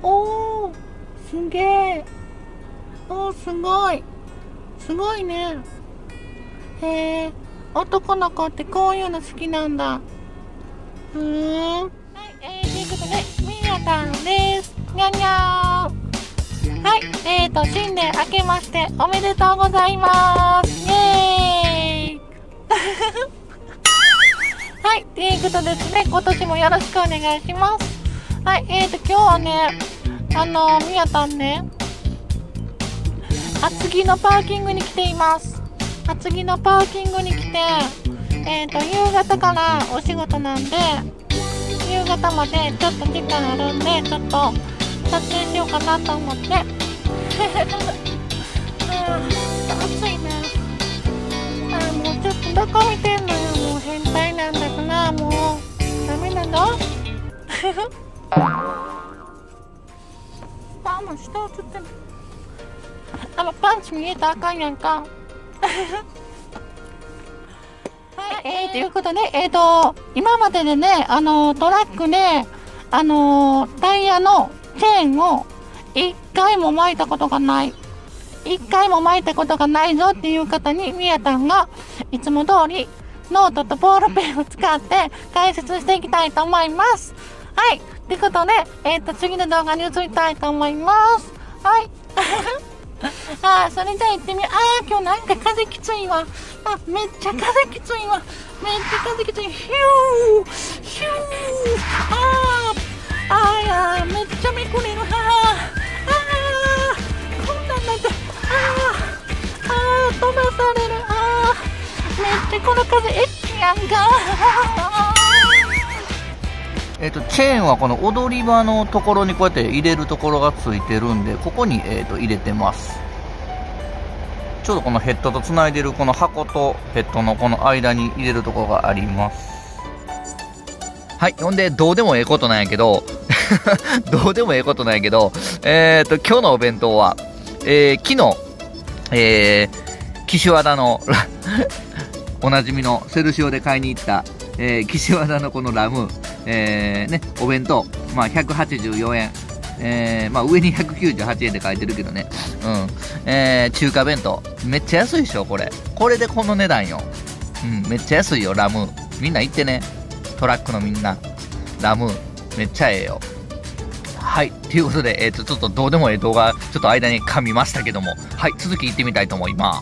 おー、すげえ。おー、すごい。すごいね。へえ、男の子ってこういうの好きなんだ。はい、ということで、みやたんです。にゃんにゃーん。はい、新年明けましておめでとうございます。イエーイはい、ということですね、今年もよろしくお願いします。はい、今日はね、みやたんね、厚木のパーキングに来ています。厚木のパーキングに来て、夕方からお仕事なんで、夕方までちょっと時間あるんで、ちょっと撮影しようかなと思って。暑いな。もうちょっとどこ見てんのよ。もう変態なんだかな。もうダメなのパンの下映ってる。パンチ見えたらあかんやんか。はい、ということで、今まででね、トラックで、タイヤのチェーンを一回も巻いたことがない。一回も巻いたことがないぞっていう方に、みやたんがいつも通りノートとボールペンを使って解説していきたいと思います。はい。ということで、次の動画に移りたいと思います。はい。それじゃあ行ってみよう。今日なんか風きついわ。めっちゃ風きついわ。めっちゃ風きつい。ヒューヒュー。いやめっちゃめくれる。こんなんなんて。飛ばされる。めっちゃこの風エッチやんか。 チェーンはこの踊り場のところにこうやって入れるところがついてるんで、ここに、入れてます。ちょうどこのヘッドとつないでるこの箱とヘッドのこの間に入れるところがあります。はい。ほんで、どうでもええことなんやけど、どうでもええことなんやけど、今日のお弁当は、昨日、岸和田の、おなじみのセルシオで買いに行った、岸和田のこのラム、お弁当、184円。上に198円で書いてるけどね。中華弁当。めっちゃ安いでしょ、これ。これでこの値段よ。めっちゃ安いよ、ラム。みんな行ってね。トラックのみんな。ラム。めっちゃええよ。はい。ということで、ちょっとどうでもええ動画、ちょっと間に噛みましたけども。はい。続き行ってみたいと思います。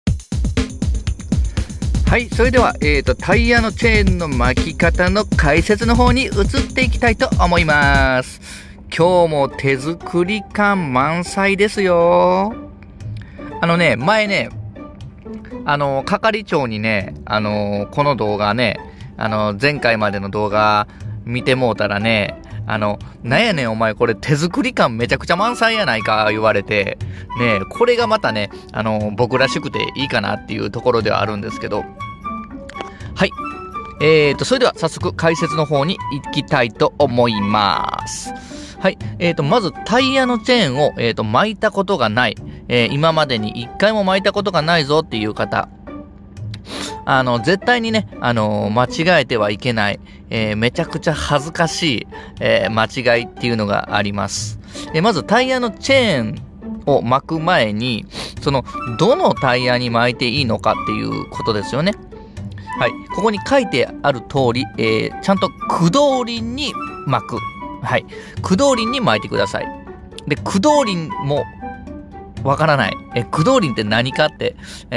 はい。それでは、タイヤのチェーンの巻き方の解説の方に移っていきたいと思います。今日も手作り感満載ですよ。前ね、係長にね、この動画ね、前回までの動画見てもうたらね、なんやねんお前これ手作り感めちゃくちゃ満載やないか言われて、ね、これがまたね、僕らしくていいかなっていうところではあるんですけど、はい。それでは早速解説の方に行きたいと思います。はい。まずタイヤのチェーンを、巻いたことがない。今までに一回も巻いたことがないぞっていう方。絶対にね、間違えてはいけない。めちゃくちゃ恥ずかしい、間違いっていうのがあります。まずタイヤのチェーンを巻く前に、どのタイヤに巻いていいのかっていうことですよね。はい。ここに書いてある通り、ちゃんと駆動輪に巻く。はい。駆動輪に巻いてください。で、駆動輪もわからない。駆動輪って何かって、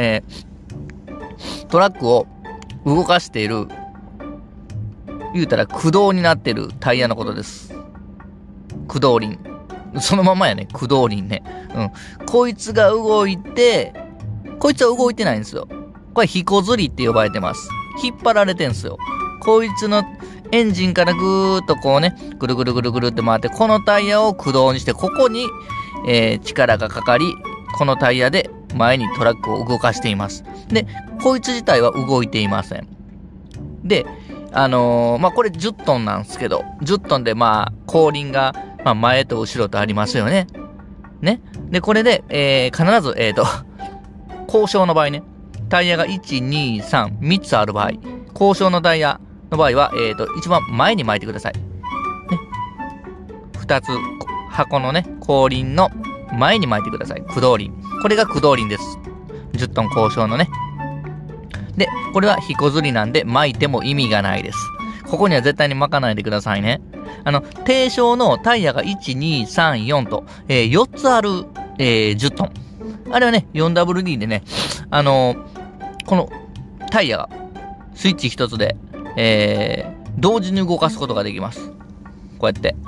トラックを動かしている、言うたら駆動になっているタイヤのことです。駆動輪。そのままやね。駆動輪ね。こいつが動いて、こいつは動いてないんですよ。これ、ひこずりって呼ばれてます。引っ張られてんすよ。こいつのエンジンからぐーっとこうね、ぐるぐるぐるぐるって回って、このタイヤを駆動にして、ここに、力がかかり、このタイヤで前にトラックを動かしています。で、こいつ自体は動いていません。で、これ10トンなんですけど、10トンで後輪が、前と後ろとありますよね。ね。で、これで、必ず、交渉の場合ね、タイヤが1、2、3、3つある場合、交渉のタイヤの場合は、一番前に巻いてください。ね。2つ箱のね、後輪の前に巻いてください。駆動輪。これが駆動輪です。10トン交渉のね。で、これはひこずりなんで巻いても意味がないです。ここには絶対に巻かないでくださいね。低床のタイヤが1、2、3、4と、4つある、10トン。あれはね、4WD でね、このタイヤがスイッチ一つで、同時に動かすことができます。こうやって。ね、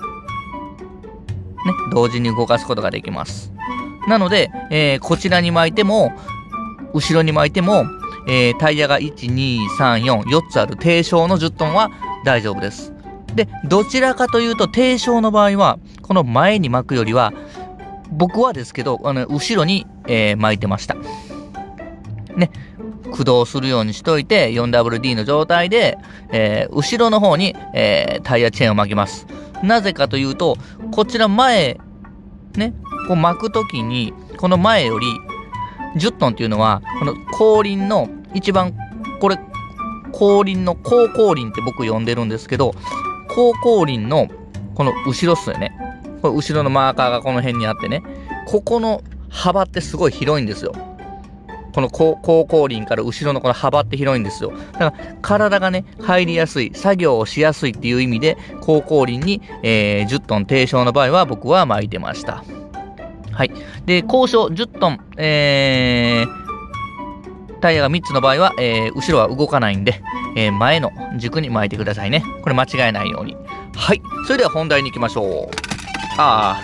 同時に動かすことができます。なので、こちらに巻いても、後ろに巻いても、タイヤが1、2、3、4、4つある低床の10トンは大丈夫です。で、どちらかというと、低床の場合は、この前に巻くよりは、僕はですけど、後ろに、巻いてました。ね、駆動するようにしといて、4WD の状態で、後ろの方に、タイヤチェーンを巻きます。なぜかというと、こちら前、ね、こう巻くときに、この前より、10トンっていうのは、この後輪の一番、これ、後輪の後後輪って僕呼んでるんですけど、後後輪のこの後ろっすよね。これ後ろのマーカーがこの辺にあってね、ここの幅ってすごい広いんですよ。この後後輪から後ろのこの幅って広いんですよ。だから体がね、入りやすい、作業をしやすいっていう意味で、後後輪に、10トン低床の場合は僕は巻いてました。はい。で、後床10トン、タイヤが3つの場合は、後ろは動かないんで、前の軸に巻いてくださいね。これ間違えないように。はい。それでは本題に行きましょう。はい。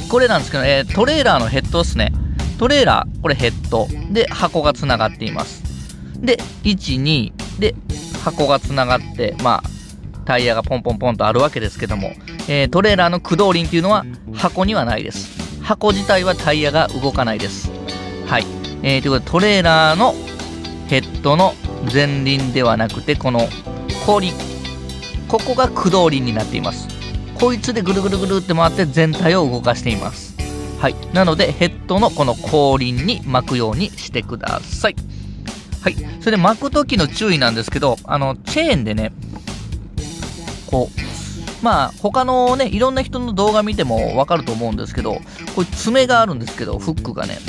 これなんですけど、トレーラーのヘッドですね。トレーラー、これヘッド。で、箱がつながっています。で、1、2、で、箱がつながって、まあ、タイヤがポンポンポンとあるわけですけども、トレーラーの駆動輪っていうのは箱にはないです。箱自体はタイヤが動かないです。はい。ということで、トレーラーのヘッドの前輪ではなくて、この後輪。ここが駆動輪になっています。こいつでぐるぐるぐるって回って全体を動かしています。はい。なので、ヘッドのこの後輪に巻くようにしてください。はい。それで巻くときの注意なんですけど、チェーンでね、こう、まあ、他のね、いろんな人の動画見てもわかると思うんですけど、これ爪があるんですけど、フックがね。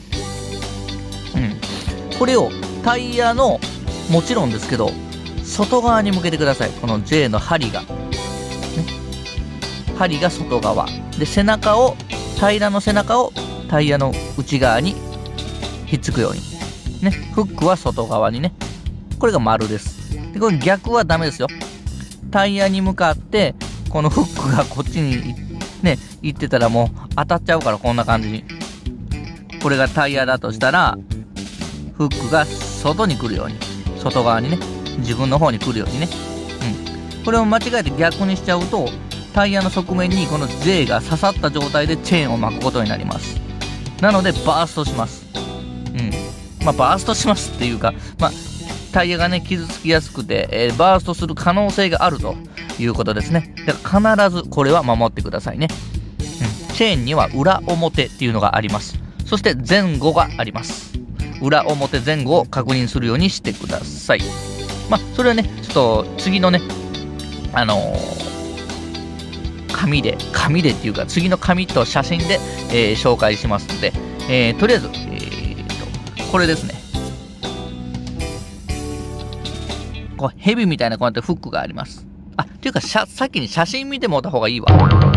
これをタイヤの、もちろんですけど、外側に向けてください。この J の針が。ね。針が外側。で、平らの背中をタイヤの内側にひっつくように。ね。フックは外側にね。これが丸です。で、これ逆はダメですよ。タイヤに向かって、このフックがこっちにね、行ってたらもう当たっちゃうから、こんな感じに。これがタイヤだとしたら、フックが外に来るように。外側にね。自分の方に来るようにね。これを間違えて逆にしちゃうと、タイヤの側面にこの J が刺さった状態でチェーンを巻くことになります。なので、バーストします。まあ、バーストしますっていうか、まあ、タイヤがね、傷つきやすくて、バーストする可能性があるということですね。だから必ずこれは守ってくださいね。チェーンには裏表っていうのがあります。そして前後があります。裏表前後を確認するようにしてください。まあ、それはね、ちょっと次のね、紙でっていうか、次の紙と写真で、紹介しますので、とりあえず、これですね。こうヘビみたいなこうやってフックがあります。っていうか、さっきに写真見てもらった方がいいわ。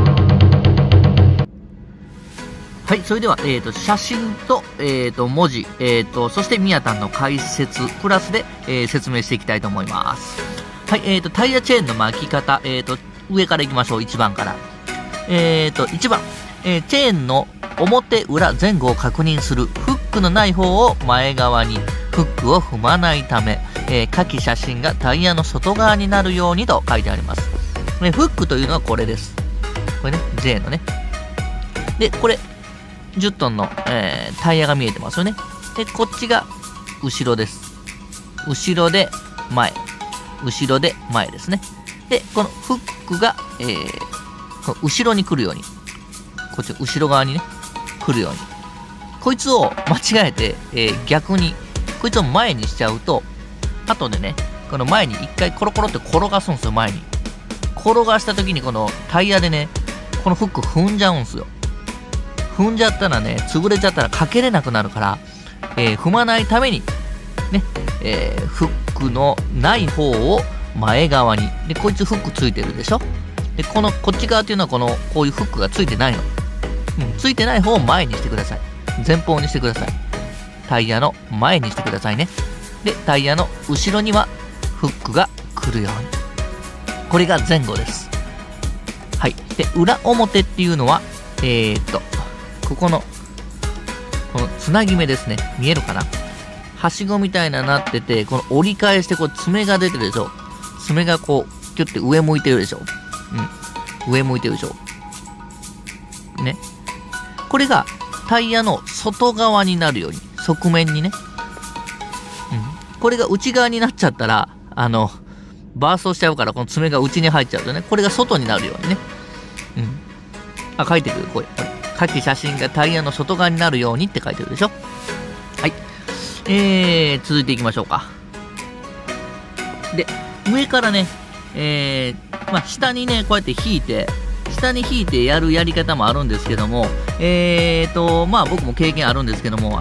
はい、それでは、写真と、文字、そしてみやたんの解説、プラスで、説明していきたいと思います。はい、タイヤチェーンの巻き方、上からいきましょう、1番から。1番、チェーンの表、裏、前後を確認する。フックのない方を前側に、フックを踏まないため、下記写真がタイヤの外側になるようにと書いてあります。フックというのはこれです。これね、J のね。で、これ、10トンの、タイヤが見えてますよね。で、こっちが後ろです。後ろで前。後ろで前ですね。で、このフックが、後ろに来るように。こっち後ろ側にね、来るように。こいつを間違えて、逆に、こいつを前にしちゃうと、後でね、この前に一回コロコロって転がすんですよ、前に。転がした時にこのタイヤでね、 このフック踏んじゃうんすよ。踏んじゃったらね、潰れちゃったらかけれなくなるから、踏まないために、ね、フックのない方を前側に。で、こいつフックついてるでしょ。で、こっち側っていうのはこういうフックがついてないの。ついてない方を前にしてください。前方にしてください。タイヤの前にしてくださいね。で、タイヤの後ろにはフックが来るように。これが前後です。はい。で、裏表っていうのは、このつなぎ目ですね。見えるかな？はしごみたいななってて、この折り返して爪が出てるでしょ。爪がキュッて上向いてるでしょ。上向いてるでしょ。ね。これがタイヤの外側になるように、側面にね。これが内側になっちゃったら、バーストしちゃうから、この爪が内に入っちゃうとね、これが外になるようにね。書いてくる。これ。書き写真がタイヤの外側になるようにって書いてるでしょ。はい。続いていきましょうか。で、上からね、下にね、こうやって引いて、下に引いてやるやり方もあるんですけども、僕も経験あるんですけども、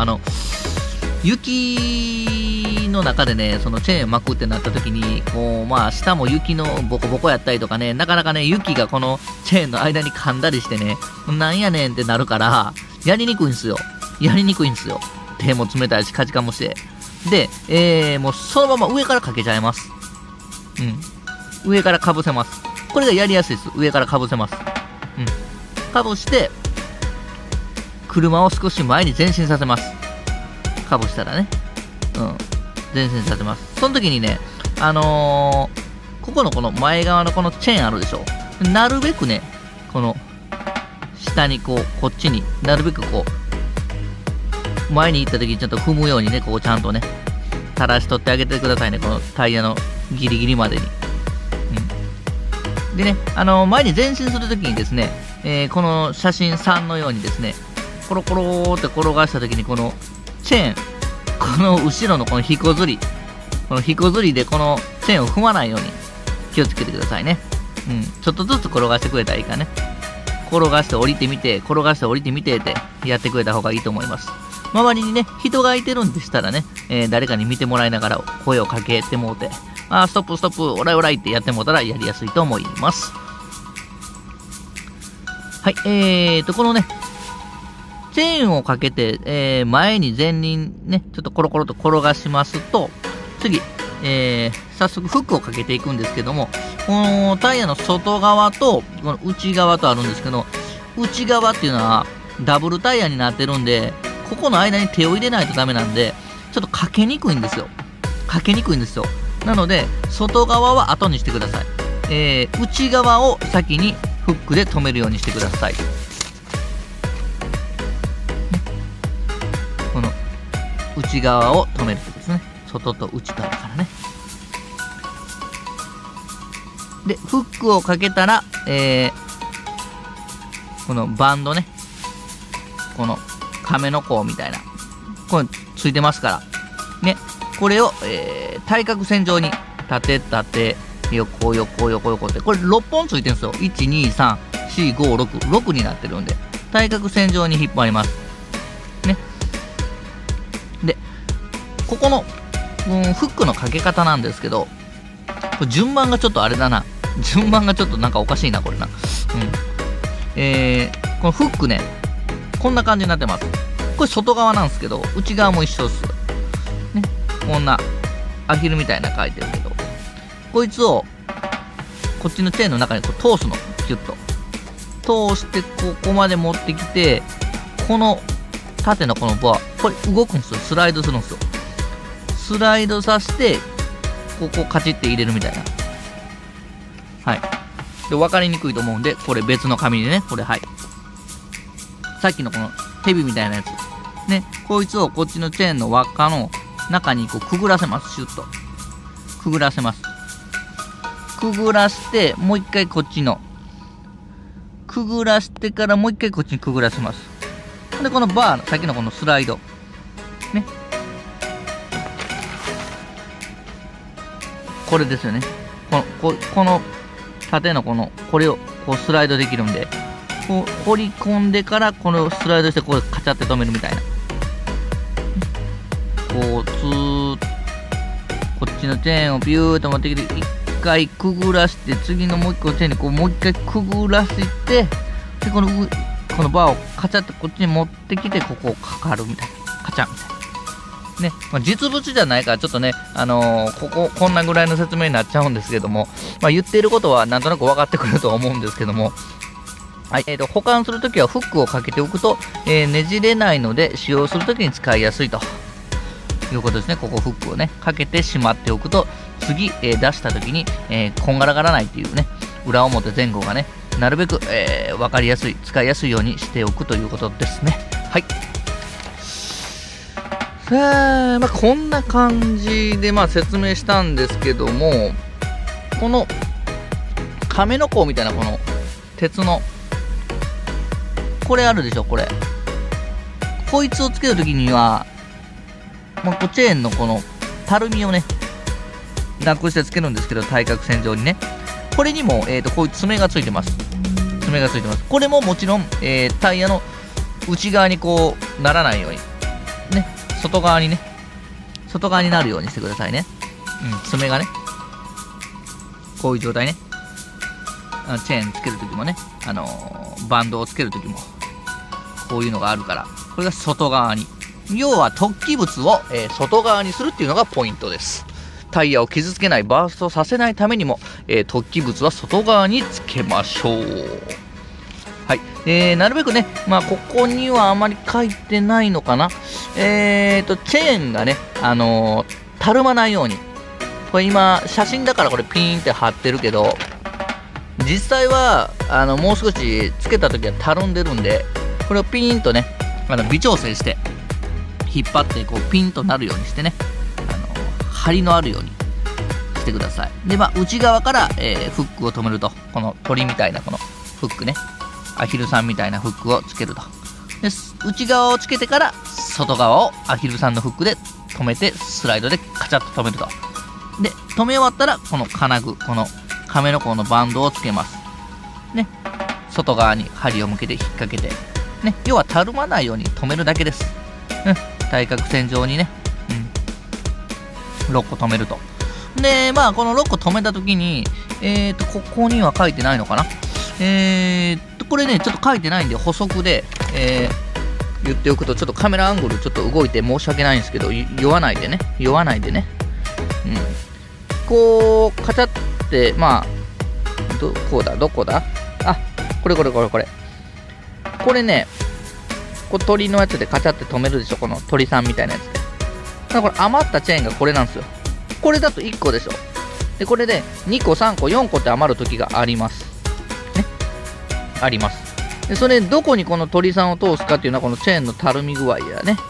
雪の中でね、そのチェーン巻くってなった時に、下も雪のボコボコやったりとかね、なかなかね、雪がこのチェーンの間に噛んだりしてね、なんやねんってなるから、やりにくいんですよ。手も冷たいし、カチカもして。で、もうそのまま上からかけちゃいます。上からかぶせます。これがやりやすいです。上からかぶせます。かぶして、車を少し前に前進させます。かぶしたらね。前進させます。その時にね、ここの前側のこのチェーンあるでしょ。なるべくね、この、下にこっちになるべく前に行った時にちゃんと踏むようにね、ちゃんとね、垂らし取ってあげてくださいね。このタイヤのギリギリまでに。でね、前に前進するときにですね、この写真3のようにですね、コロコローって転がしたときに、このチェーン、この後ろのこのひこずりでこのチェーンを踏まないように気をつけてくださいね。ちょっとずつ転がしてくれたらいいからね。転がして降りてみて、転がして降りてみてってやってくれた方がいいと思います。周りにね、人がいてるんでしたらね、誰かに見てもらいながら声をかけてもうて、ストップストップ、オライオライってやってもうたらやりやすいと思います。はい、このね、チェーンをかけて、前に前輪ね、ちょっとコロコロと転がしますと、次、早速フックをかけていくんですけども、このタイヤの外側と、この内側とあるんですけど、内側っていうのはダブルタイヤになってるんで、ここの間に手を入れないとダメなんで、ちょっとかけにくいんですよ。なので、外側は後にしてください。内側を先にフックで留めるようにしてください。この内側を留めるとですね。外と内とあるからね。で、フックをかけたら、このバンドね。この亀の甲みたいな。これついてますから。ね。これを、対角線上に縦、横って、これ6本ついてるんですよ。1、2、3、4、5、6。6になってるんで、対角線上に引っ張ります。ね。で、ここの、フックのかけ方なんですけど、これ順番がちょっとあれだな。順番がちょっとなんかおかしいな、これな。このフックね、こんな感じになってます。これ外側なんですけど、内側も一緒です。ね。こんな、アヒルみたいな書いてるけど、こいつを、こっちのチェーンの中に通すの。キュッと。通して、ここまで持ってきて、この、縦のこのバー、これ動くんですよ。スライドするんですよ。スライドさせて、ここカチッて入れるみたいな。はい。で、分かりにくいと思うんで、これ別の紙でね、これ、はい。さっきのこの手火みたいなやつ。ね。こいつをこっちのチェーンの輪っかの中にこうくぐらせます。シュッと。くぐらせます。くぐらして、もう一回こっちの。くぐらしてからもう一回こっちにくぐらせます。で、このバー、さっきのこのスライド。ね。これですよね。この縦のこれをこうスライドできるんで、 こう掘り込んでからこのスライドしてこうカチャって止めるみたいな、こうツーッこっちのチェーンをビューと持ってきて一回くぐらして、次のもう一個のチェーンにこうもう一回くぐらして、でこのバーをカチャってこっちに持ってきて、ここをかかるみたいな、カチャみたいなね。実物じゃないからちょっとね、こんなぐらいの説明になっちゃうんですけども、言っていることはなんとなく分かってくると思うんですけども、はい、保管するときはフックをかけておくと、ねじれないので使用するときに使いやすいということですね。ここフックをねかけてしまっておくと、次、出したときに、こんがらがらないっていうね、裏表前後がねなるべく、分かりやすい、使いやすいようにしておくということですね。はい。こんな感じで説明したんですけども、この亀の甲みたいなこの鉄のこれあるでしょ、こいつをつけるときにはチェーンのこのたるみをねなくしてつけるんですけど、対角線上にね、これにも、こういう爪がついてます。これももちろん、タイヤの内側にこうならないようにね、外側になるようにしてくださいね。爪がねこういう状態ね。チェーンつけるときもね、バンドをつけるときもこういうのがあるから、これが外側に、要は突起物を、外側にするっていうのがポイントです。タイヤを傷つけない、バーストさせないためにも、突起物は外側につけましょう。はい、なるべくね、ここにはあまり書いてないのかな、チェーンがね、たるまないように、これ今写真だからこれピーンって貼ってるけど、実際はもう少しつけた時はたるんでるんで、これをピーンとね微調整して引っ張ってこうピンとなるようにしてね、張りのあるようにしてください。で内側から、フックを止めると、この鳥みたいなこのフックね、アヒルさんみたいなフックをつけると。で内側をつけてから外側をアヒルさんのフックで止めて、スライドでカチャッと止めると。で止め終わったらこの金具、この亀の甲のバンドをつけますね。外側に針を向けて引っ掛けてね、要はたるまないように止めるだけです。対角線上にね、6個止めると。でこの6個止めた時にここには書いてないのかな、これねちょっと書いてないんで補足で、言っておくと、ちょっとカメラアングルちょっと動いて申し訳ないんですけど、酔わないでね、こうカチャってどこだ、これね、これ鳥のやつでカチャって止めるでしょ、この鳥さんみたいなやつで。だからこれ余ったチェーンがこれなんですよ。これだと1個でしょ。でこれで2個3個4個って余る時がありますね。でそれどこにこの鳥さんを通すかっていうのは、このチェーンのたるみ具合やね。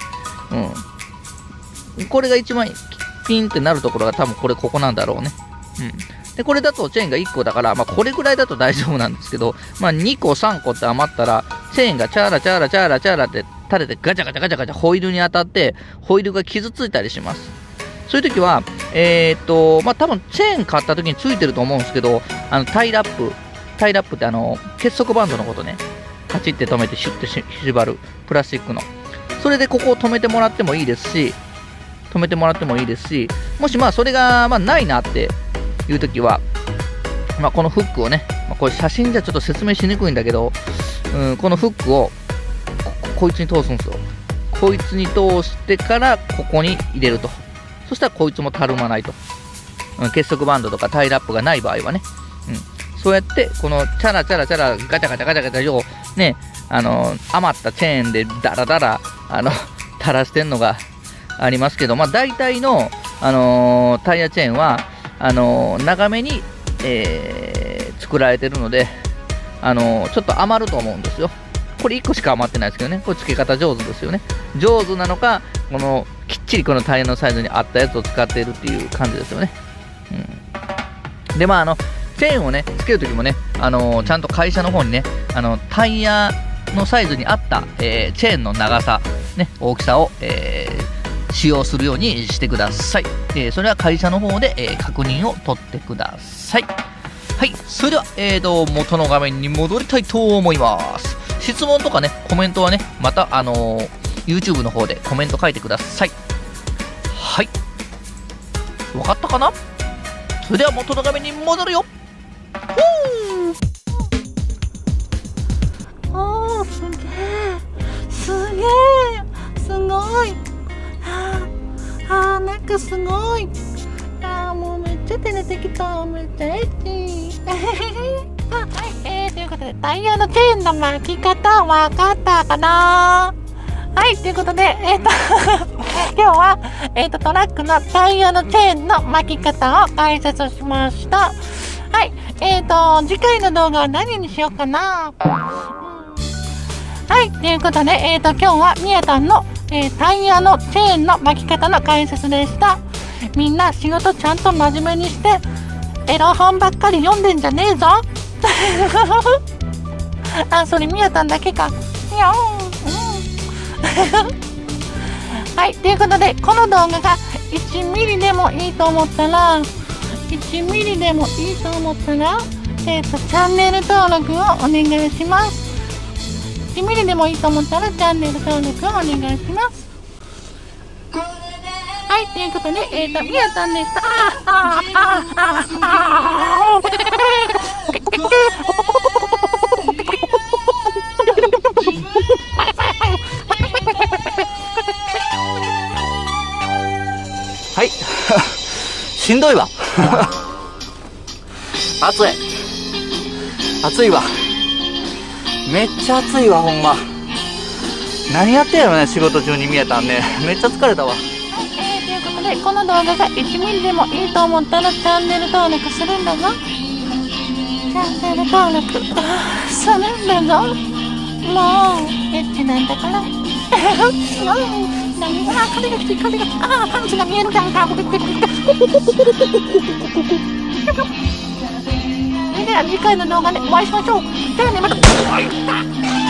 これが一番ピンってなるところが多分ここなんだろうね。でこれだとチェーンが1個だから、これぐらいだと大丈夫なんですけど、2個3個って余ったらチェーンがチャーラって垂れてガチャガチャホイールに当たってホイールが傷ついたりします。そういう時は多分チェーン買った時についてると思うんですけど、タイラップって結束バンドのことね、カチッて止めてシュッて縛るプラスチックの、それでここを止めてもらってもいいですし、もしそれがないなっていう時は、このフックをね、これ写真じゃちょっと説明しにくいんだけど、このフックをこいつに通すんですよ。こいつに通してからここに入れると。そしたらこいつもたるまないと。結束バンドとかタイラップがない場合はね、そうやってこのチャラガチャをね、余ったチェーンでダラ垂らしてんのがありますけど、大体の、タイヤチェーンは長めに、作られてるので、ちょっと余ると思うんですよ。これ1個しか余ってないですけどね、これ付け方上手ですよね。上手なのか、きっちりこのタイヤのサイズに合ったやつを使っているっていう感じですよね。でチェーンをねつけるときもね、ちゃんと会社の方にね、タイヤのサイズに合った、チェーンの長さ、ね、大きさを、使用するようにしてください。それは会社の方で、確認を取ってください。 はい、それでは、元の画面に戻りたいと思います。質問とかね、コメントはね、また、YouTube の方でコメント書いてください。はい。わかったかな？それでは元の画面に戻るよ。 おー、すげえ。すげえ。すごい。なんかすごい。もうめっちゃ照れてきた。めっちゃエッチ。はい、ということで、タイヤのチェーンの巻き方わかったかな？はい、ということで、今日は、トラックのタイヤのチェーンの巻き方を解説しました。はい、次回の動画は何にしようかな？はい、ということで、今日はみやたんの、タイヤのチェーンの巻き方の解説でした。みんな仕事ちゃんと真面目にして、エロ本ばっかり読んでんじゃねえぞ。それみやたんだけか。いやはい、ということで、この動画が1ミリでもいいと思ったら、1ミリでもいいと思ったら、チャンネル登録をお願いします。1ミリでもいいと思ったら、チャンネル登録をお願いします。はい、ということで、みやたんでした。 はい。しんどいわ。暑い。暑いわ。めっちゃ暑いわ、ほんま。何やってんやろね、仕事中に見えたんね。めっちゃ疲れたわ。 ということで、この動画が1ミリでもいいと思ったら、チャンネル登録するんだぞ。チャンネル登録するんだぞ。もう、エッチなんだから。風が来て、風が来て、パンツが見えるじゃんか。それでは次回の動画でお会いしましょう。じゃあね、また。